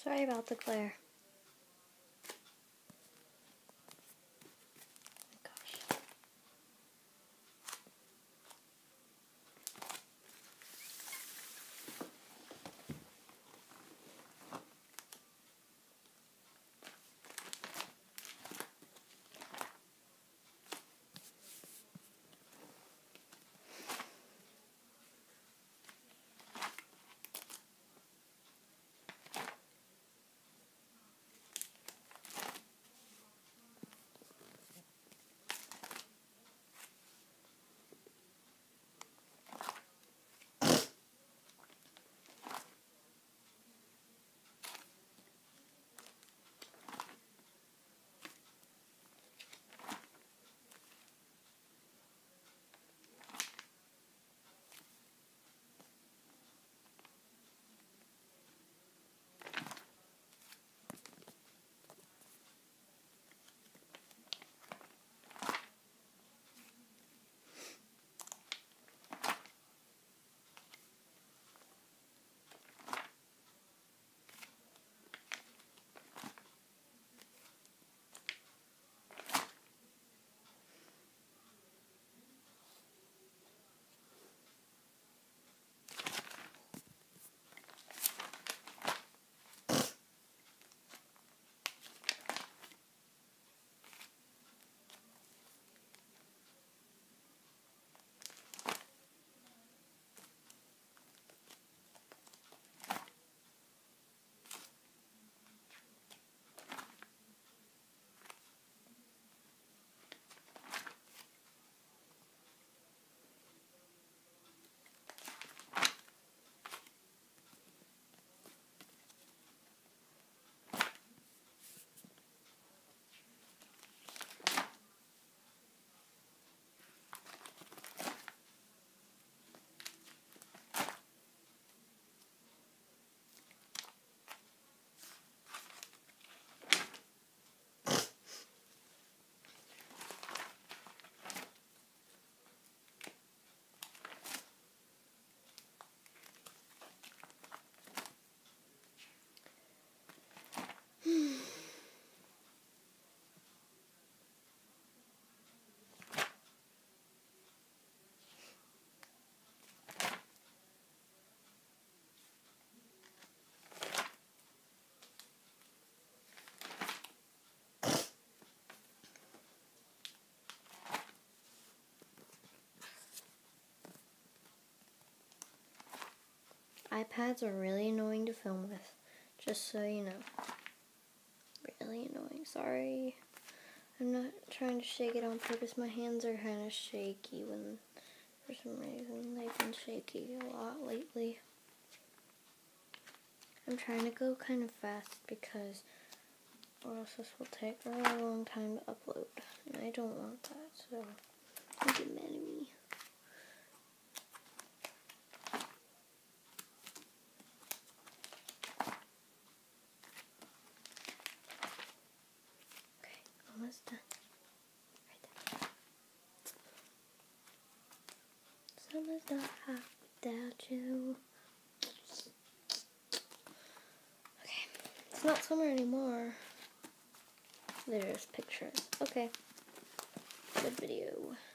Sorry about the glare. Gosh. iPads are really annoying to film with, just so you know. Really annoying. Sorry. I'm not trying to shake it on purpose. My hands are kind of shaky when, for some reason, they've been shaky a lot lately. I'm trying to go kind of fast because or else this will take a really long time to upload. And I don't want that, so don't get mad at me. Okay, almost done. Right there. Summer's not hot without you. Okay, it's not summer anymore. There's pictures. Okay, good video.